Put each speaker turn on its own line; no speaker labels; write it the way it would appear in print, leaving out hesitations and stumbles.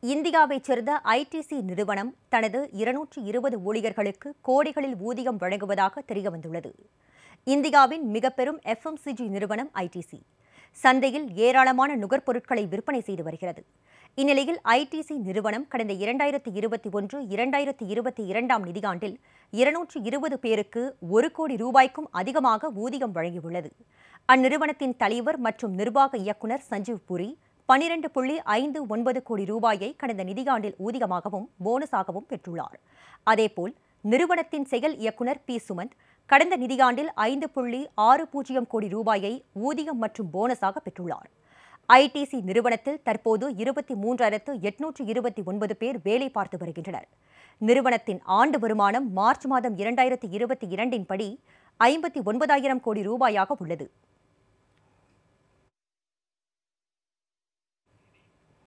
இந்தியாவைச் சேர்ந்த ஐடிசி நிறுவனம் தனது 220 ஊழியர்களுக்கு கோடிகளில் ஊதியம் வழங்குவதாக தெரியவந்துள்ளது. இந்தியாவின் மிகப்பெரும் எஃப்எம்சிஜி நிறுவனம் ஐடிசி சந்தையில் ஏராளமான நுகர்பொருட்களை விற்பனை செய்து வருகிறது. இந்நிலையில் ஐடிசி நிறுவனம் கடந்த 2021-2022 நிதியாண்டில் 220 பேருக்கு 1 கோடி ரூபாய்க்கும் அதிகமாக ஊதியம் வழங்கியுள்ளது. அந்நிறுவனத்தின் தலைவர் மற்றும் நிர்வாக இயக்குநர் சஞ்சீவ் புரி 12.59 கோடி ரூபாயை கடந்த நிதியாண்டில் ஊதியமாகவும் போனஸாகவும் பெற்றுள்ளார். அதேபோல் நிறுவனத்தின் செயல் இயக்குநர் பி சுமந்த் கடந்த நிதியாண்டில் 5.60 கோடி ரூபாயை ஊதியம் மற்றும் போனஸாக பெற்றுள்ளார். ஐடிசி நிறுவனத்தில் தற்போது 23,829 பேர் வேலை பார்த்து வருகின்றனர். நிறுவனத்தின் ஆண்டு வருமானம் மார்ச் மாதம் 2022 படி 59,000 கோடி ரூபாயாக உள்ளது.